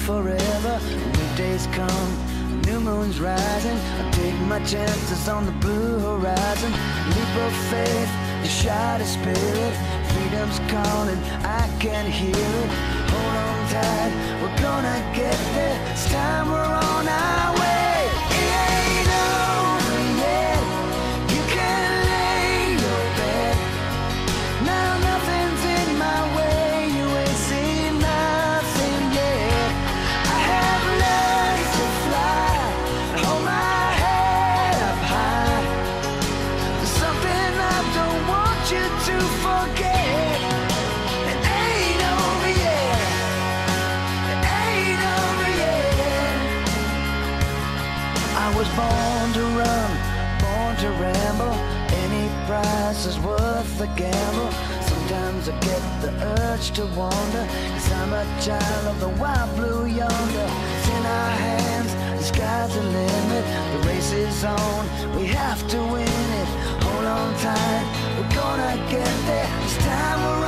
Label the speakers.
Speaker 1: forever. New days come, new moon's rising. I take my chances on the blue horizon. Leap of faith, a shot of spirit. Freedom's calling, I can hear it. Hold on tight, we're gonna get there. It's time, we're on our way. It ain't over yet. You can lay your bed. Now nothing's in my way. You ain't seen nothing yet. I have learned to fly. I hold my head up high. There's something I don't want you to forget. It ain't over yet. It ain't over yet. I was born to run, born to ramble. Any price is worth the gamble. Sometimes I get the urge to wander, 'cause I'm a child of the wild blue yonder. It's in our hands, the sky's the limit. The race is on, we have to win it. Hold on tight, we're gonna get there. It's time, we're